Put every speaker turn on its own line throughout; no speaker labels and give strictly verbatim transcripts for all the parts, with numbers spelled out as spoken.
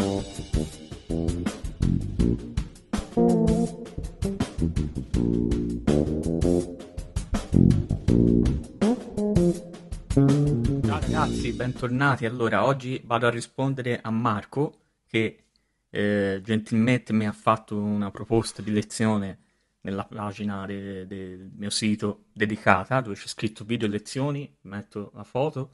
Ciao ragazzi, bentornati. Allora, oggi vado a rispondere a Marco che eh, gentilmente mi ha fatto una proposta di lezione nella pagina de- del mio sito dedicata dove c'è scritto video lezioni, metto la foto,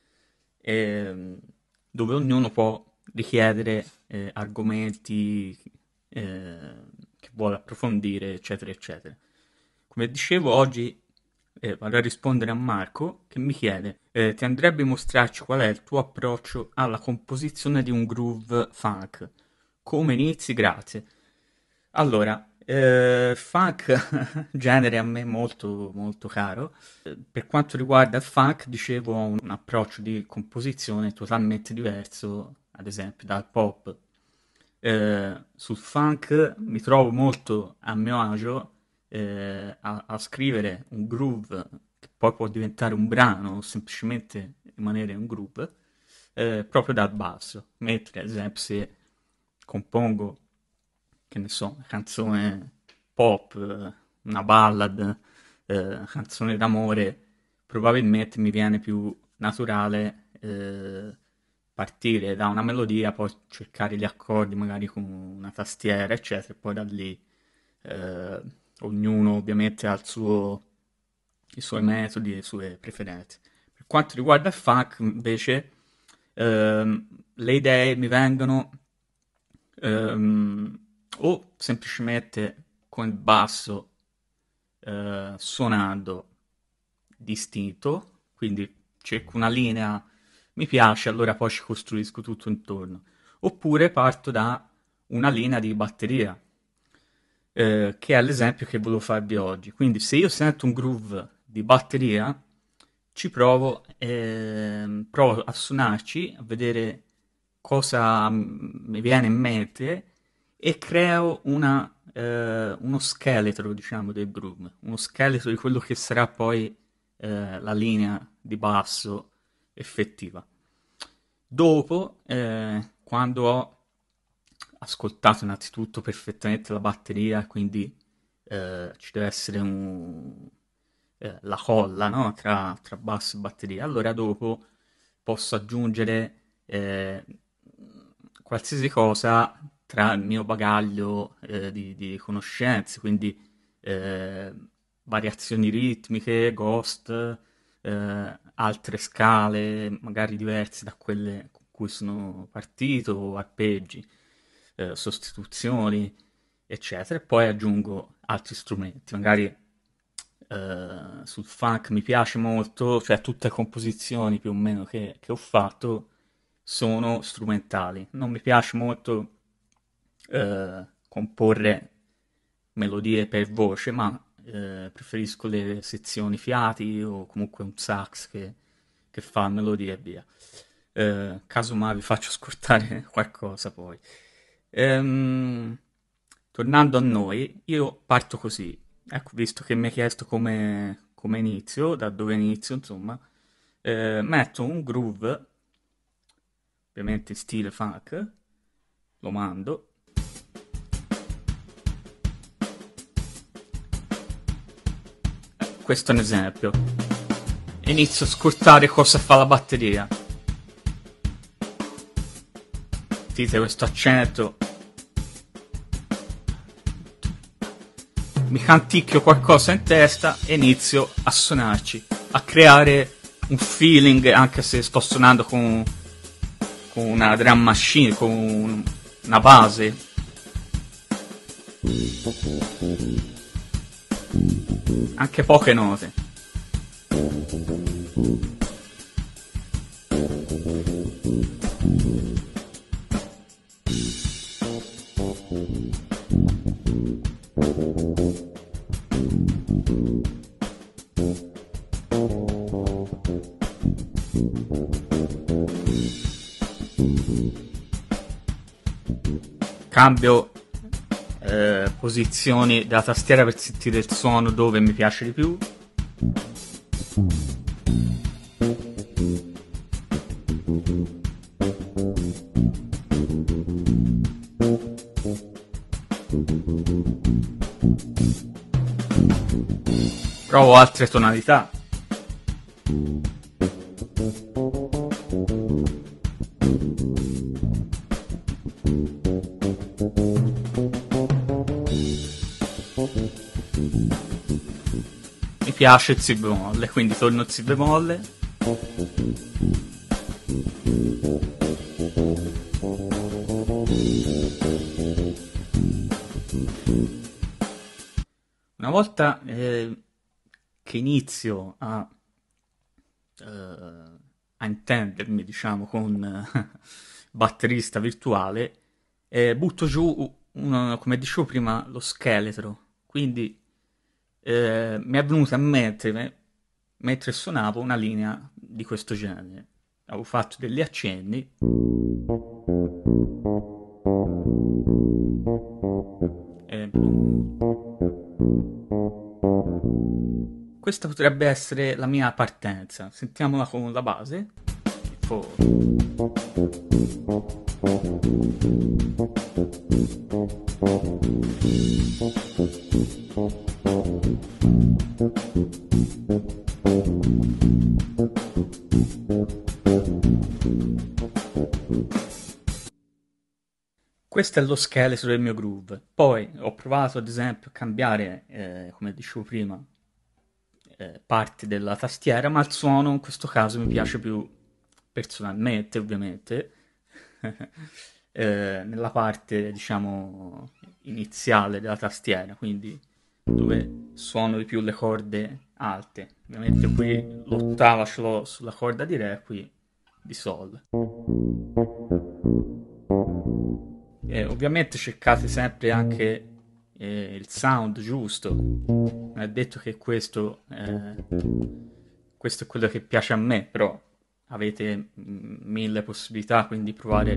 ehm, dove ognuno può richiedere eh, argomenti eh, che vuole approfondire, eccetera, eccetera. Come dicevo, oggi eh, vado a rispondere a Marco che mi chiede: eh, ti andrebbe a mostrarci qual è il tuo approccio alla composizione di un groove funk? Come inizi? Grazie. Allora, eh, funk, genere a me molto, molto caro. Eh, Per quanto riguarda il funk, dicevo, ho un approccio di composizione totalmente diverso, ad esempio, dal pop. Eh, sul funk mi trovo molto a mio agio eh, a, a scrivere un groove che poi può diventare un brano o semplicemente rimanere un groove eh, proprio dal basso. Mentre, ad esempio, se compongo, che ne so, una canzone pop, eh, una ballad, eh, una canzone d'amore, probabilmente mi viene più naturale eh, partire da una melodia, poi cercare gli accordi magari con una tastiera, eccetera, e poi da lì eh, ognuno ovviamente ha il suo, i suoi metodi e le sue preferenze. Per quanto riguarda il funk, invece, ehm, le idee mi vengono ehm, o semplicemente con il basso eh, suonando distinto, quindi cerco una linea, mi piace, allora poi ci costruisco tutto intorno. Oppure parto da una linea di batteria, eh, che è l'esempio che volevo farvi oggi. Quindi se io sento un groove di batteria, ci provo, ehm, provo a suonarci, a vedere cosa mm, mi viene in mente e creo una, eh, uno scheletro, diciamo, del groove, uno scheletro di quello che sarà poi eh, la linea di basso effettiva. Dopo, eh, quando ho ascoltato innanzitutto perfettamente la batteria, quindi eh, ci deve essere un, eh, la colla, no? tra, tra basso e batteria. Allora dopo posso aggiungere eh, qualsiasi cosa tra il mio bagaglio eh, di, di conoscenze, quindi eh, variazioni ritmiche, ghost, eh, altre scale, magari diverse da quelle con cui sono partito, arpeggi, eh, sostituzioni, eccetera. E poi aggiungo altri strumenti, magari eh, sul funk mi piace molto, cioè tutte le composizioni più o meno che, che ho fatto sono strumentali. Non mi piace molto eh, comporre melodie per voce, ma eh, preferisco le sezioni fiati o comunque un sax che, che fa melodie e via. Eh, casomai vi faccio ascoltare qualcosa poi. Ehm, tornando a noi, io parto così. Ecco, visto che mi hai chiesto come, come inizio, da dove inizio, insomma, eh, metto un groove, ovviamente in stile funk, lo mando. Questo è un esempio. Inizio a ascoltare cosa fa la batteria. Sentite questo accento. Mi canticchio qualcosa in testa e inizio a suonarci, a creare un feeling, anche se sto suonando con, con una drum machine, con una base. Anche poche note. Cambio eh, posizioni della tastiera per sentire il suono dove mi piace di più. Provo altre tonalità. Mi piace il si bemolle, quindi torno al si bemolle. Una volta eh, che inizio a, eh, a intendermi, diciamo, con eh, batterista virtuale, eh, butto giù, uno, come dicevo prima, lo scheletro. Quindi eh, mi è venuta a mente, mentre suonavo, una linea di questo genere. Avevo fatto degli accenni. E... questa potrebbe essere la mia partenza. Sentiamola con la base. Questo è lo scheletro del mio groove. Poi ho provato ad esempio a cambiare, eh, come dicevo prima, eh, parti della tastiera, ma il suono in questo caso mi piace più personalmente, ovviamente, eh, nella parte, diciamo, iniziale della tastiera, quindi dove suono di più le corde alte. Ovviamente qui l'ottava ce l'ho sulla corda di Re, qui di Sol. E ovviamente cercate sempre anche eh, il sound giusto. Non è detto che questo, eh, questo è quello che piace a me, però avete mm, mille possibilità, quindi provare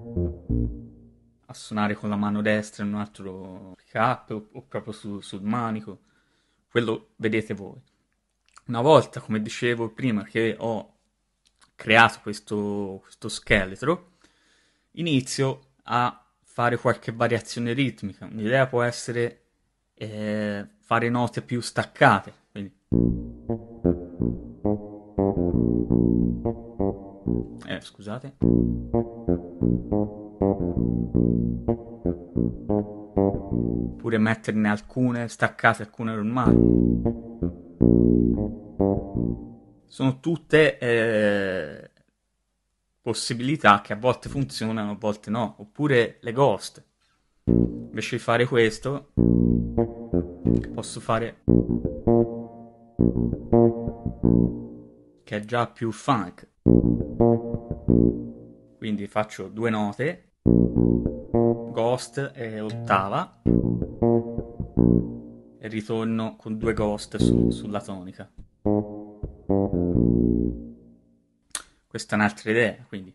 a suonare con la mano destra in un altro pick-up o, o proprio su- sul manico. Quello vedete voi. Una volta, come dicevo prima, che ho creato questo, questo scheletro, inizio a fare qualche variazione ritmica. Un'idea può essere eh, fare note più staccate. Quindi... Eh, scusate. Oppure metterne alcune staccate, alcune normali. Sono tutte eh, possibilità che a volte funzionano, a volte no. Oppure le ghost. Invece di fare questo, posso fare che è già più funk. Quindi faccio due note, ghost e ottava, e ritorno con due ghost su, sulla tonica. Questa è un'altra idea, quindi.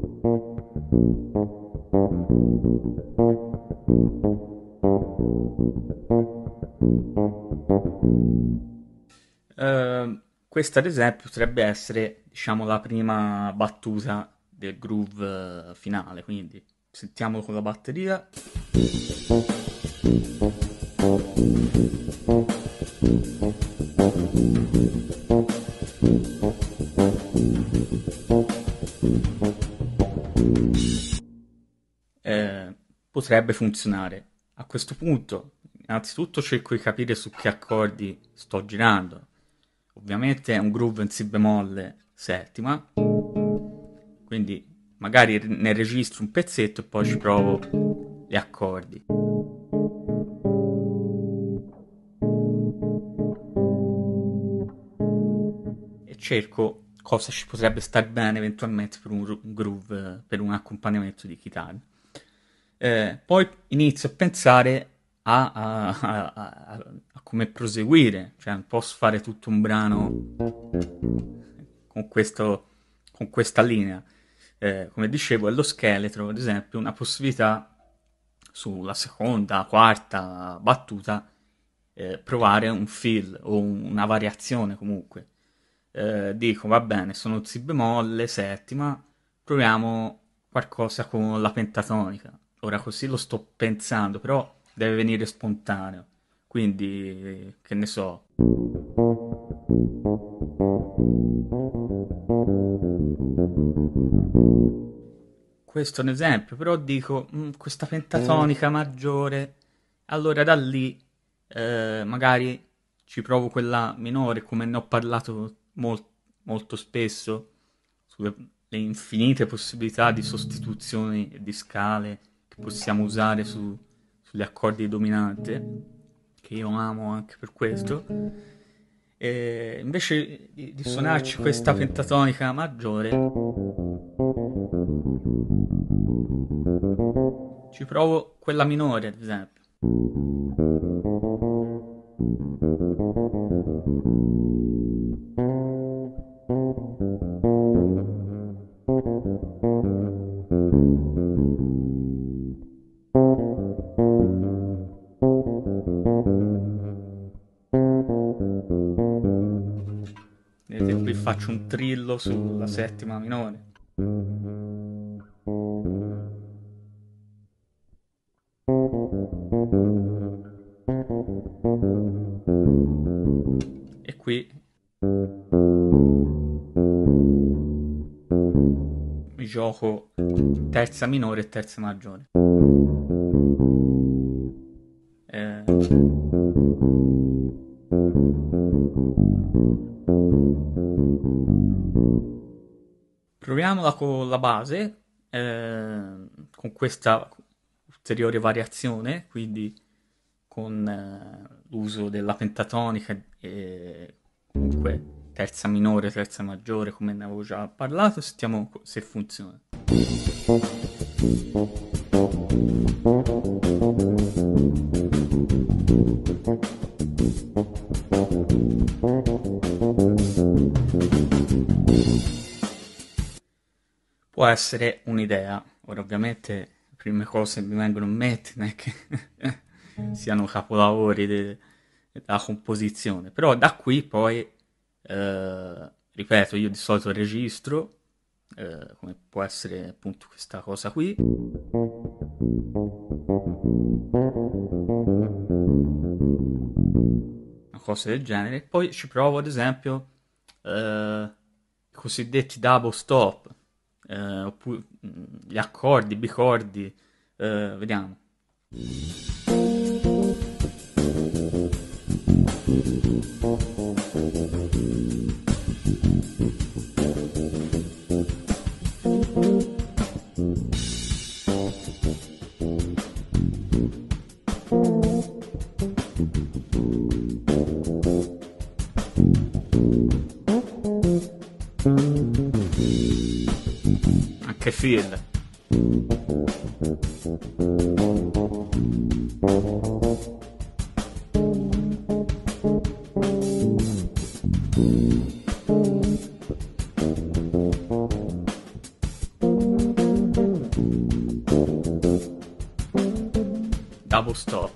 Uh, questa ad esempio potrebbe essere, diciamo, la prima battuta del groove uh, finale, quindi sentiamo con la batteria. Eh, potrebbe funzionare. A questo punto, innanzitutto cerco di capire su che accordi sto girando. Ovviamente è un groove in si bemolle settima, quindi magari ne registro un pezzetto e poi ci provo gli accordi. E cerco cosa ci potrebbe star bene eventualmente per un, un groove, per un accompagnamento di chitarra. Eh, poi inizio a pensare a, a, a, a, a come proseguire, cioè non posso fare tutto un brano con, questo, con questa linea. Eh, come dicevo, è lo scheletro, ad esempio, una possibilità sulla seconda, quarta battuta eh, provare un fill o un- una variazione comunque. Eh, dico, va bene, sono si bemolle, settima, proviamo qualcosa con la pentatonica. Ora così lo sto pensando, però deve venire spontaneo. Quindi, che ne so. Questo è un esempio, però dico, "Mm, questa pentatonica maggiore, allora da lì eh, magari ci provo quella minore, come ne ho parlato mol- molto spesso, sulle le infinite possibilità di sostituzioni e di scale che possiamo usare su- sugli accordi di dominante, che io amo anche per questo. E invece di, di suonarci questa pentatonica maggiore, ci provo quella minore, ad esempio. Vedete, qui faccio un trillo sulla settima minore. E qui mi gioco terza minore e terza maggiore. Eh, proviamola con la base, eh, con questa ulteriore variazione, quindi con eh, l'uso della pentatonica e comunque terza minore, terza maggiore, come ne avevo già parlato, sentiamo se funziona. Può essere un'idea. Ora, ovviamente, le prime cose che mi vengono in mente non è che siano capolavori de- della composizione, però da qui poi, eh, ripeto, io di solito registro, eh, come può essere appunto questa cosa qui, una cosa del genere, e poi ci provo ad esempio eh, i cosiddetti double stop, eh, oppure mm, gli accordi, i bicordi, eh, vediamo. Anche Phil. Double stop.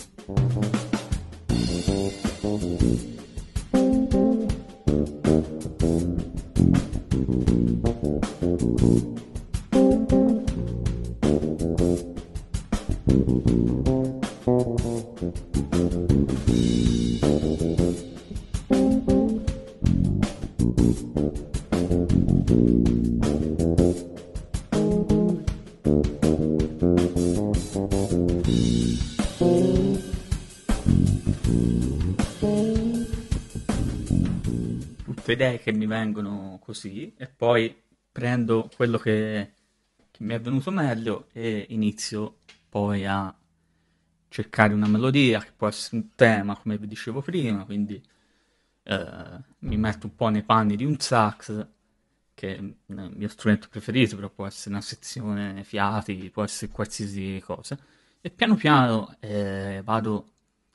Tutte idee che mi vengono così e poi prendo quello che, che mi è venuto meglio e inizio poi a cercare una melodia che può essere un tema, come vi dicevo prima, quindi eh, mi metto un po' nei panni di un sax, che è il mio strumento preferito, però può essere una sezione fiati, può essere qualsiasi cosa, e piano piano eh, vado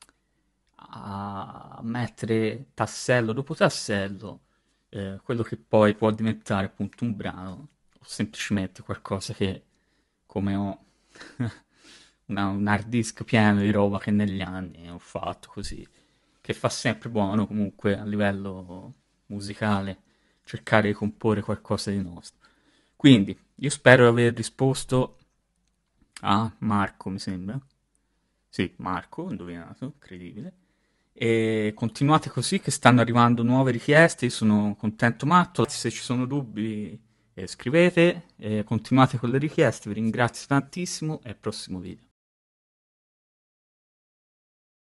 a mettere tassello dopo tassello eh, quello che poi può diventare appunto un brano o semplicemente qualcosa che, come ho una- un hard disk pieno di roba che negli anni ho fatto così, che fa sempre buono comunque a livello musicale cercare di comporre qualcosa di nostro. Quindi, io spero di aver risposto a Marco, mi sembra. Sì, Marco, ho indovinato, incredibile. e continuate così che stanno arrivando nuove richieste, io sono contento matto, se ci sono dubbi eh, scrivete, eh, continuate con le richieste, vi ringrazio tantissimo e al prossimo video.